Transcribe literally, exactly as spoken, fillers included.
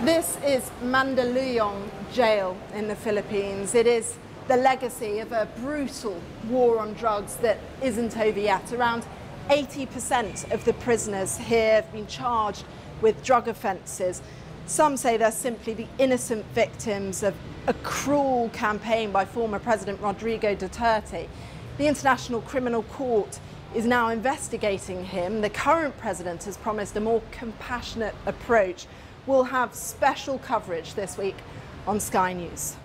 This is Mandaluyong jail in the Philippines. It is the legacy of a brutal war on drugs that isn't over yet. Around eighty percent of the prisoners here have been charged with drug offences. Some say they're simply the innocent victims of a cruel campaign by former President Rodrigo Duterte. The International Criminal Court is now investigating him. The current president has promised a more compassionate approach. We'll have special coverage this week on Sky News.